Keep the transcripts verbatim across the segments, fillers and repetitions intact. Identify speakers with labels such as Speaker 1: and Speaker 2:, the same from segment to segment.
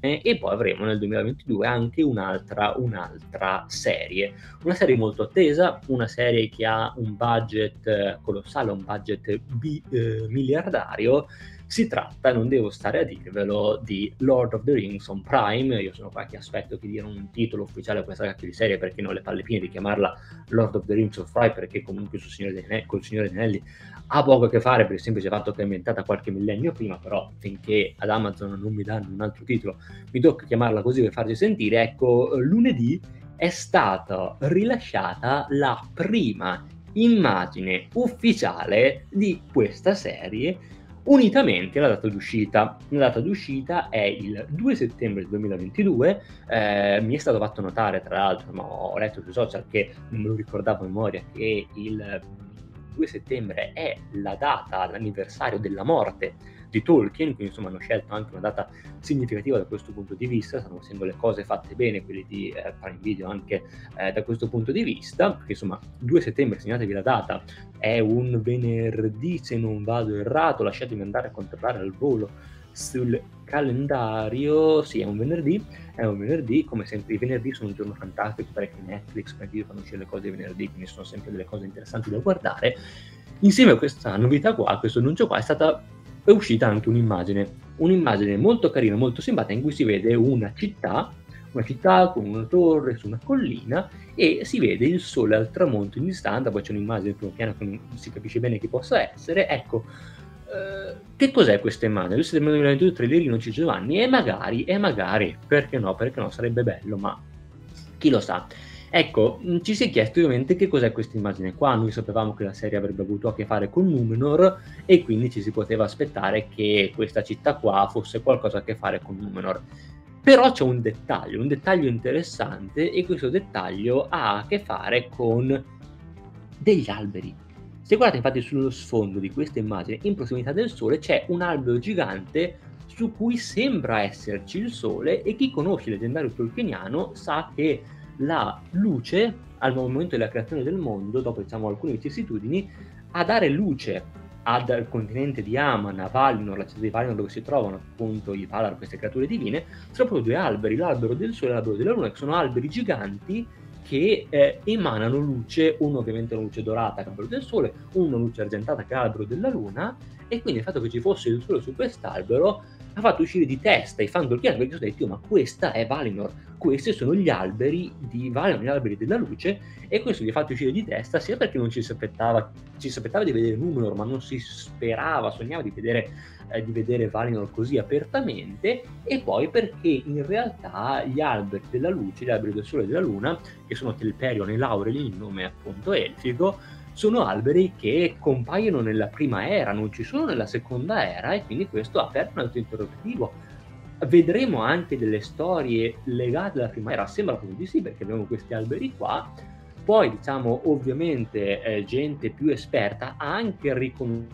Speaker 1: e poi avremo nel duemilaventidue anche un'altra un'altra serie. Una serie molto attesa, una serie che ha un budget colossale, un budget bi ehm, miliardario. Si tratta, non devo stare a dirvelo, di Lord of the Rings on Prime. Io sono qua che aspetto che diano un titolo ufficiale a questa cacchio di serie, perché non ho le palle piene di chiamarla Lord of the Rings on Prime, perché comunque sul Signore degli Ane col Signore degli Anelli ha poco a che fare per il semplice fatto che è ambientata qualche millennio prima, però finché ad Amazon non mi danno un altro titolo mi tocca chiamarla così per farci sentire. Ecco, lunedì è stata rilasciata la prima immagine ufficiale di questa serie, unitamente alla data d'uscita. La data d'uscita è il due settembre duemilaventidue. Ehm, mi è stato fatto notare, tra l'altro, ma ho letto sui social che non me lo ricordavo a memoria, che il due settembre è la data, l'anniversario della morte di Tolkien, quindi insomma hanno scelto anche una data significativa da questo punto di vista. Stanno facendo le cose fatte bene quelli di eh, Prime Video anche eh, da questo punto di vista, perché insomma due settembre, segnatevi la data, è un venerdì se non vado errato, lasciatemi andare a controllare al volo sul calendario. Sì, è un venerdì, è un venerdì, come sempre i venerdì sono un giorno fantastico, perché Netflix, Prime Video fanno uscire le cose di venerdì, quindi sono sempre delle cose interessanti da guardare. Insieme a questa novità qua, a questo annuncio qua, è stata è uscita anche un'immagine, un'immagine molto carina, molto simpatica, in cui si vede una città, una città con una torre su una collina, e si vede il sole al tramonto in distanza. Poi c'è un'immagine in primo piano che non si capisce bene chi possa essere. Ecco, eh, che cos'è questa immagine? Questo è il duemilaventidue, trailerino Ciccio Giovanni, e magari, e magari, perché no, perché no, sarebbe bello, ma chi lo sa. Ecco, ci si è chiesto ovviamente che cos'è questa immagine qua. Noi sapevamo che la serie avrebbe avuto a che fare con Numenor, e quindi ci si poteva aspettare che questa città qua fosse qualcosa a che fare con Numenor. Però c'è un dettaglio, un dettaglio interessante, e questo dettaglio ha a che fare con degli alberi. Se guardate infatti sullo sfondo di questa immagine, in prossimità del sole, c'è un albero gigante su cui sembra esserci il sole, e chi conosce il leggendario tolkieniano sa che la luce, al momento della creazione del mondo, dopo diciamo alcune vicissitudini, a dare luce ad, al continente di Aman, a Valinor, la città di Valinor dove si trovano appunto i Valar, queste creature divine, sono proprio due alberi, l'albero del sole e l'albero della luna, che sono alberi giganti che eh, emanano luce, uno ovviamente una luce dorata che è l'albero del sole, uno luce argentata che è l'albero della luna. E quindi il fatto che ci fosse il sole su quest'albero ha fatto uscire di testa i fan tolkieniani, perché sono detto: ma questa è Valinor, questi sono gli alberi di Valinor, gli alberi della luce. E questo li ha fatti uscire di testa, sia perché non ci si aspettava, ci si aspettava di vedere Numenor, ma non si sperava, sognava di vedere, eh, di vedere Valinor così apertamente, e poi perché in realtà gli alberi della luce, gli alberi del sole e della luna, che sono Telperion e Laurelin, il nome appunto elfico, sono alberi che compaiono nella prima era, non ci sono nella seconda era, e quindi questo ha aperto un altro interrogativo. Vedremo anche delle storie legate alla prima era? Sembra proprio di sì, perché abbiamo questi alberi qua. Poi diciamo ovviamente eh, gente più esperta ha anche riconosciuto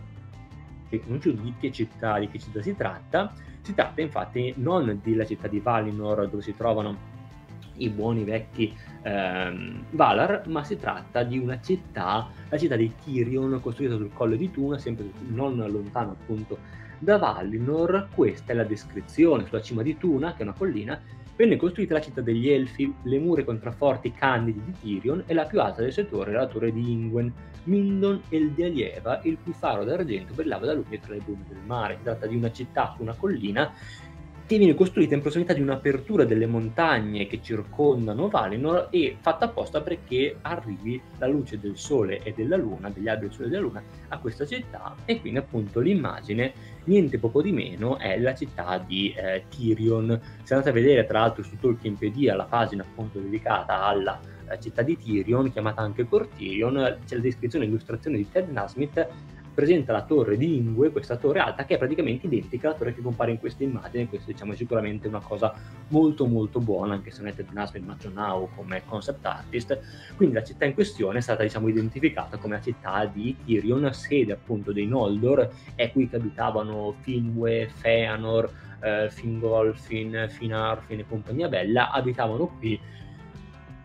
Speaker 1: di che città, di che città si tratta. Si tratta infatti non della città di Valinor, dove si trovano i buoni vecchi ehm, Valar, ma si tratta di una città, la città di Tirion, costruita sul colle di Tuna, sempre non lontano appunto da Valinor. Questa è la descrizione: sulla cima di Tuna, che è una collina, venne costruita la città degli Elfi, le mura e contrafforti candidi di Tirion, e la più alta del settore era la torre di Ingwen, Mindon e il di Alieva, il cui faro d'argento brillava da luce tra le brune del mare. Si tratta di una città su una collina che viene costruita in prossimità di un'apertura delle montagne che circondano Valinor, e fatta apposta perché arrivi la luce del sole e della luna, degli alberi del sole e della luna, a questa città. E quindi appunto l'immagine, niente poco di meno, è la città di eh, Tirion. Se andate a vedere tra l'altro su Tolkienpedia la pagina appunto dedicata alla eh, città di Tirion, chiamata anche Cortirion, c'è la descrizione e illustrazione di Ted Nasmith, presenta la torre di Ingwe, questa torre alta che è praticamente identica alla torre che compare in questa immagine. Questo diciamo è sicuramente una cosa molto molto buona, anche se non è Ted Nasmith ma John Howe come concept artist. Quindi la città in questione è stata diciamo identificata come la città di Tirion, sede appunto dei Noldor. È qui che abitavano Finwë, Feanor, eh, Fingolfin, Finarfin e compagnia bella, abitavano qui.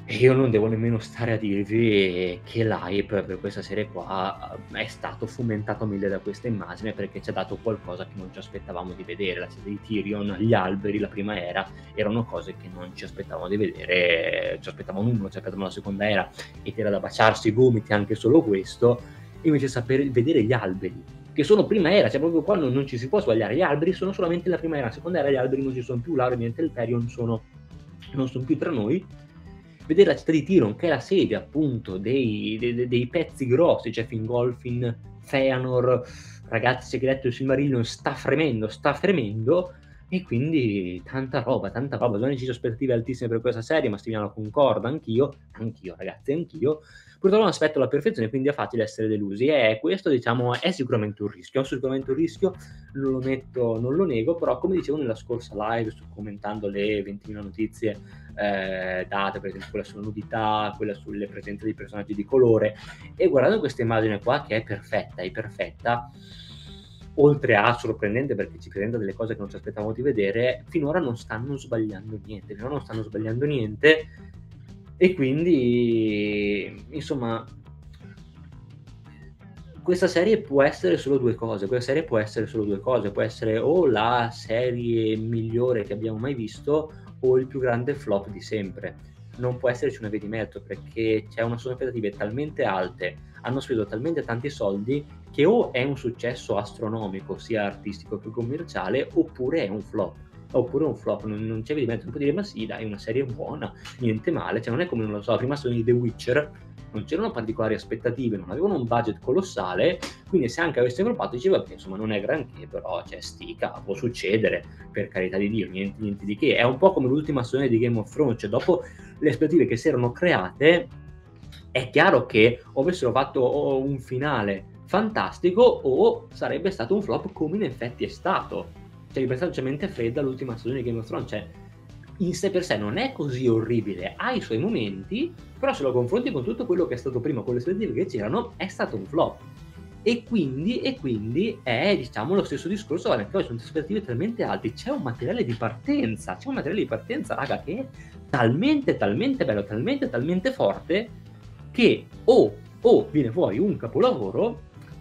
Speaker 1: E io non devo nemmeno stare a dirvi che l'hype per questa serie qua uhm, è stato fomentato a mille da questa immagine, perché ci ha dato qualcosa che non ci aspettavamo di vedere. La serie di Tyrion, gli alberi, la prima era, erano cose che non ci aspettavamo di vedere, ci aspettavamo uno, ci aspettavamo la seconda era, ed era da baciarsi i gomiti anche solo questo. Invece sapere vedere gli alberi, che sono prima era, cioè proprio qua non non ci si può sbagliare, gli alberi sono solamente la prima era, la seconda era gli alberi non ci son più, Lauren e Telperion sono non son più tra noi. Vedere la città di Tyrion, che è la sede appunto dei de de dei pezzi grossi, cioè Fingolfin, Feanor, ragazzi segreti del Silmarillion, sta fremendo, sta fremendo, e quindi tanta roba, tanta roba. Già ci aspettative altissime per questa serie, Massimiliano concorda, anch'io, anch'io ragazzi, anch'io. Purtroppo non aspetto la perfezione, quindi è facile essere delusi. E questo diciamo è sicuramente un rischio, è sicuramente un rischio, non lo metto, non lo nego, però come dicevo nella scorsa live, sto commentando le ventimila notizie eh, date, per esempio quella sulla nudità, quella sulle presenze di personaggi di colore, e guardando questa immagine qua che è perfetta, è perfetta, oltre a sorprendente perché ci presenta delle cose che non ci aspettavamo di vedere, finora non stanno sbagliando niente, finora non stanno sbagliando niente, e quindi insomma questa serie può essere solo due cose, questa serie può essere solo due cose, può essere o la serie migliore che abbiamo mai visto o il più grande flop di sempre. Non può esserci una via di mezzo, perché c'è una sono aspettative talmente alte, hanno speso talmente tanti soldi, che o è un successo astronomico, sia artistico che commerciale, oppure è un flop. Oppure un flop, non, non c'è via di mezzo, non puoi dire ma sì dai, una serie buona, niente male, cioè non è come, non lo so, la prima stagione di The Witcher, non c'erano particolari aspettative, non avevano un budget colossale, quindi se anche avesse flopato dicevo vabbè insomma non è granché, però cioè stica, può succedere, per carità di Dio, niente, niente di che. È un po' come l'ultima stagione di Game of Thrones, cioè dopo le aspettative che si erano create, è chiaro che o avessero fatto o un finale fantastico o sarebbe stato un flop, come in effetti è stato. Cioè di per sé c'è mente fredda l'ultima stagione di Game of Thrones, cioè in sé per sé non è così orribile, ha i suoi momenti, però se lo confronti con tutto quello che è stato prima, con le aspettative che c'erano, è stato un flop. E quindi, e quindi è diciamo lo stesso discorso, vale anche oggi, sono aspettative talmente alte, c'è un materiale di partenza, c'è un materiale di partenza, raga, che è talmente, talmente bello, talmente, talmente forte, che o, o viene fuori un capolavoro,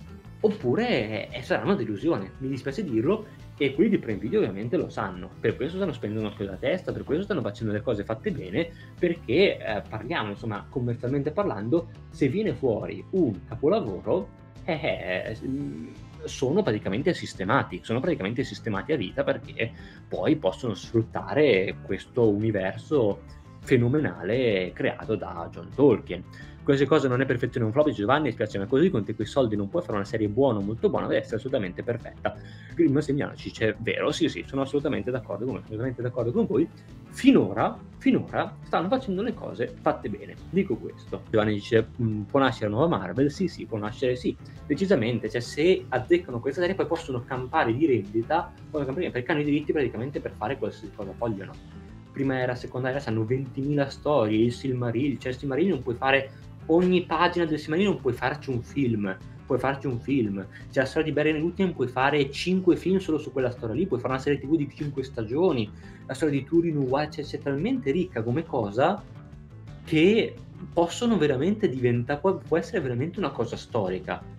Speaker 1: oppure eh, sarà una delusione, mi dispiace dirlo, e quelli di Prime Video ovviamente lo sanno, per questo stanno spendendo una scuola da testa, per questo stanno facendo le cose fatte bene, perché eh, parliamo, insomma, commercialmente parlando, se viene fuori un capolavoro, eh, sono praticamente sistemati, sono praticamente sistemati a vita, perché poi possono sfruttare questo universo fenomenale creato da John Tolkien. Queste cose non è perfezione un flop, Giovanni, spiace, ma così con te quei soldi non puoi fare una serie buona o molto buona, deve essere assolutamente perfetta. Quindi Massimiliano ci dice, vero, sì sì, sono assolutamente d'accordo con, assolutamente d'accordo con voi. Finora, finora stanno facendo le cose fatte bene. Dico questo. Giovanni dice, può nascere una nuova Marvel? Sì, sì, può nascere sì. Decisamente, cioè se azzeccano questa serie poi possono campare di rendita, perché hanno i diritti praticamente per fare qualsiasi cosa vogliono. Prima era, seconda era, sanno ventimila storie, il Silmarillion, cioè il Silmarillion puoi fare ogni pagina del Silmarillion, puoi farci un film, puoi farci un film. C'è la storia di Beren e Lúthien, puoi fare cinque film solo su quella storia lì, puoi fare una serie tv di cinque stagioni. La storia di Turin Uguale, cioè, c'è talmente ricca come cosa che possono veramente diventare, può, può essere veramente una cosa storica.